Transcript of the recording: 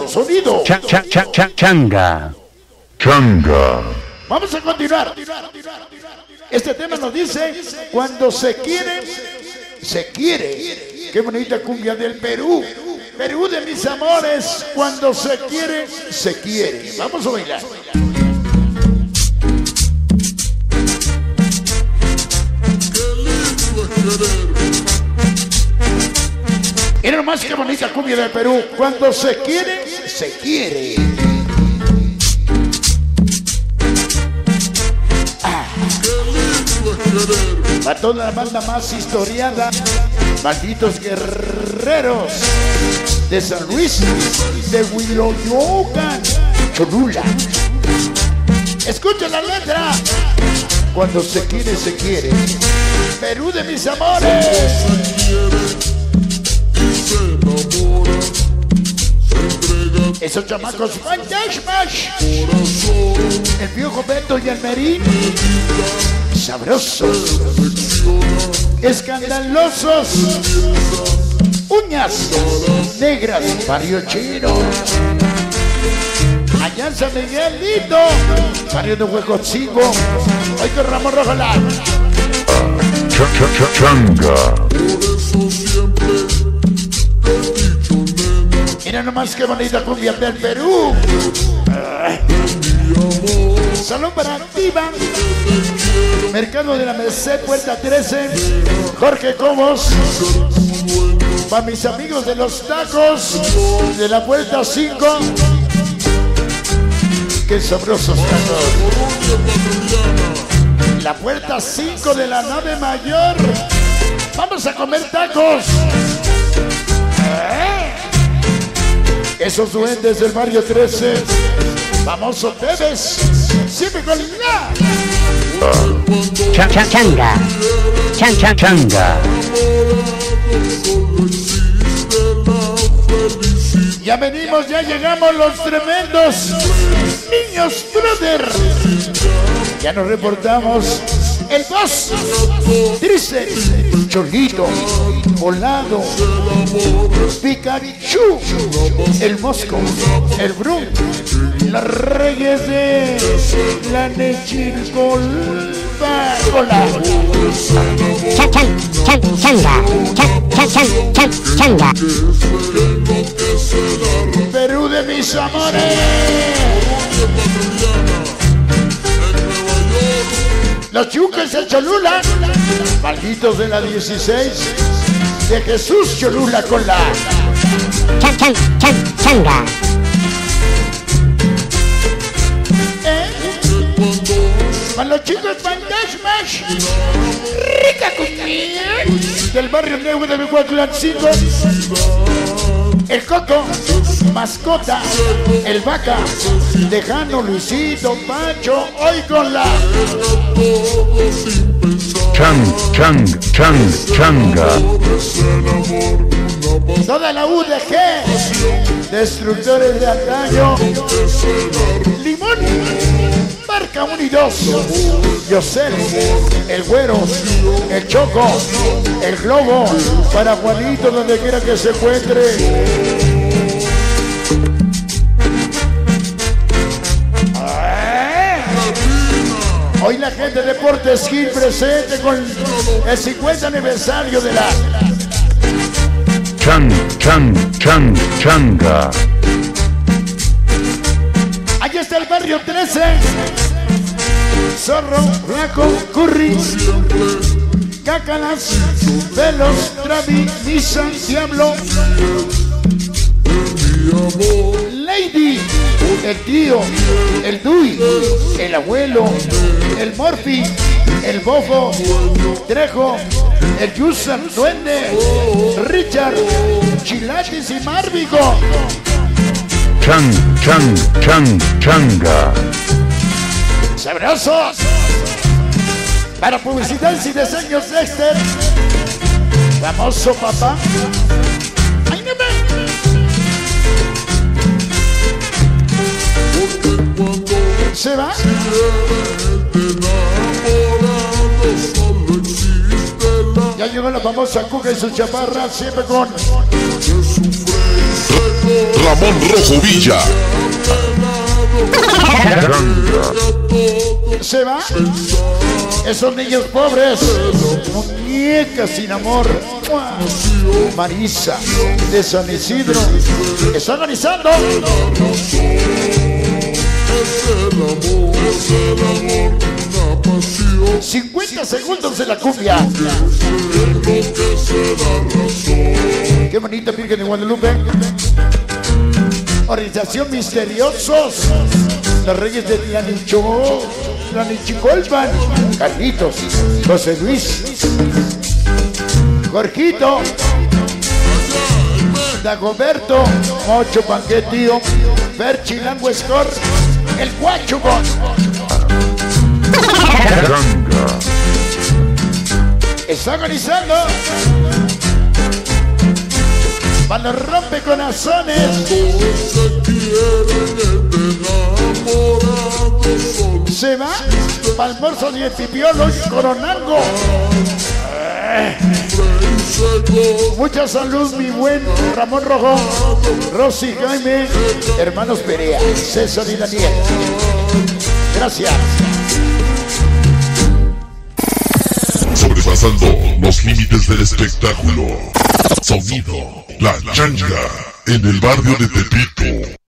sabroso sonido. Changa. Vamos a continuar. Este tema nos dice, cuando se quiere, se quiere. Qué bonita cumbia del Perú. Perú de mis amores, cuando se quiere, se quiere. Vamos a bailar. Era nomás que bonita cumbia del Perú. Cuando se quiere, se quiere. Para toda la banda más historiada, malditos guerreros de San Luis, de Huiloyocan, Cholula. Escucha la letra. Cuando se quiere, se quiere. Perú de mis amores. Esos chamacos fantasmas, el Piojo Beto y el Merín, sabrosos, escandalosos, uñas negras, barrio chino, allá en San Miguelito, barrio de Huejotzingo, hoy con Ramón Rojalá. Changa. Mira nomás qué bonita cumbia del Perú. Salón para Activa, Mercado de la Merced, puerta 13, Jorge Cobos. Para mis amigos de los tacos de la puerta 5. Qué sabrosos tacos. La puerta 5 de la nave mayor. Vamos a comer tacos. Esos duendes del barrio 13, famoso Tevez, siempre con la Changa. Ya venimos, ya llegamos los tremendos niños brother. Ya nos reportamos. El boss, Trise, Cholito, Volado, Pikachu, el Mosco, el Brum, los Reyes de la Nechilcolpa. Changa. Perú de mis amores. Los Chucas de Cholula, malditos de la 16, de Jesús Cholula con la Changa. Para los chicos fantasmas, rica comida del barrio Nuevo de Mihuaclancingo, el Coco, Mascota, el Vaca, Tejano, Luisito, Pancho, hoy con la Changa. toda la UDG, destructores de antaño, Limón, Marca 1 y 2, Yosel, el Güero, el Choco, el Globo, para Juanito donde quiera que se encuentre. Hoy la gente de Deportes Gil presente con el 50 aniversario de la Changa. Allí está el barrio 13. Zorro, Flaco, Curry, Cácalas, Velos, Travi, Nissan, Diablo, Lady, el tío, el Dui, el abuelo, el Morphy, el Bofo, Trejo, el Yusan, Duende, Richard, Chilatis y Marvico. Changa. ¡Sabrosos! Para publicidad y diseños Dexter, famoso papá. ¡Ay, no me! ¿Se va? Ya llegó la famosa Cuca y su chaparra, siempre con Ramón Rojo Villa. Se va. Esos niños pobres, muñecas sin amor. Marisa de San Isidro está organizando. 50 segundos de la cumbia. Qué bonita Virgen de Guadalupe. Organización Misteriosos. Los Reyes de Tlanichicolpan. Carlitos, José Luis, Jorgito, Dagoberto, Mocho Panquetío, Fer Chilango Score, el Guachubón. Está organizando. Para los rompecorazones. Se va Palmorzo y el Pipiolo y Coronango. Mucha salud, mi buen Ramón Rojo, Rosy, Jaime, hermanos Perea, César y Daniel. Gracias. Sobrepasando los límites del espectáculo. Sonido La Changa en el barrio de Tepito.